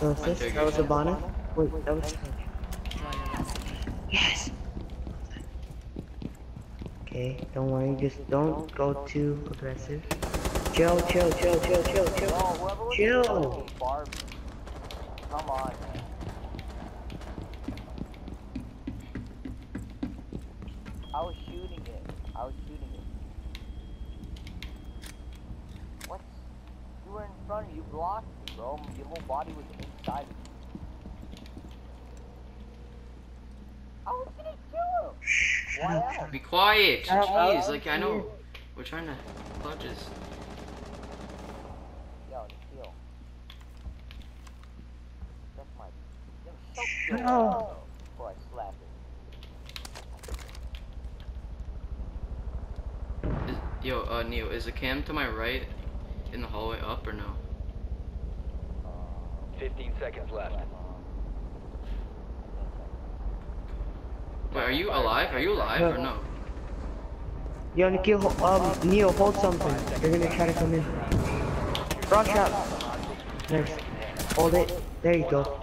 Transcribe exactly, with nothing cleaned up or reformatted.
No assist. That was a bonus. Wait, that was. Yes. Okay, don't worry. Just don't go too aggressive. Chill, chill, chill, chill, chill, chill. Chill. Come on, man. I was shooting it. I was shooting it. What? You were in front of you, blocked me, bro. Your whole body was inside of you. I was gonna kill him. Why else? Be quiet. Shut up. Jeez, like I know. We're trying to clutches. Yo, the kill. That's my. No. Before I slap it. Is, yo, uh, Neo, is the cam to my right in the hallway up or no? Fifteen seconds left. Wait, are you alive? Are you alive or no? Yo, Nikhil, um, Neo, hold something. They're gonna try to come in. Rush out. Nice. Hold it. There you go.